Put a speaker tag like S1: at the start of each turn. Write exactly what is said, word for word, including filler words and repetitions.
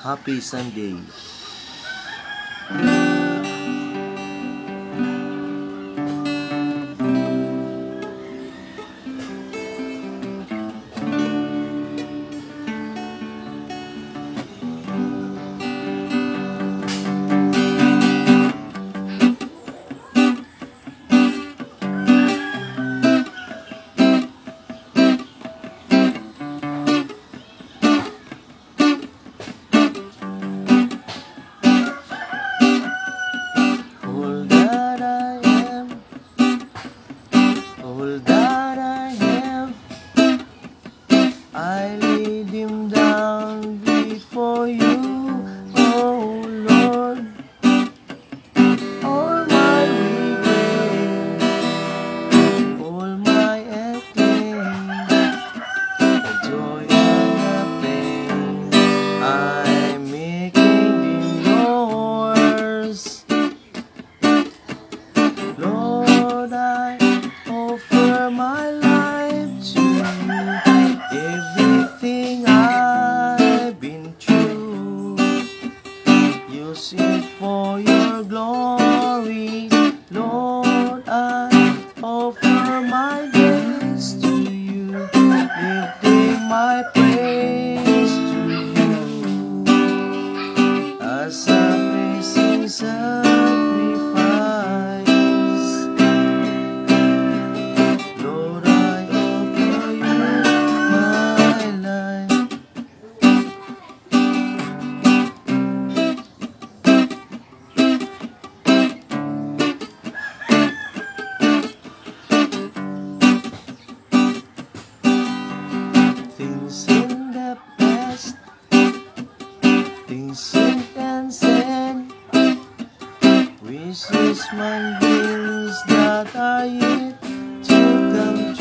S1: Happy Sunday. All that I am, all that I have, I laid him down before you, oh Lord. All my regret, all my acclaim, the joy and the pain, I'm making them yours. Lord, I offer my life to you. Everything I've been through, use it for your glory. Lord, I offer my days to you, lifting my praise to you as a blessing sacrifice. Lord, I offer you my life. Things in the past, things said and said, wishes, my dreams that are yet to come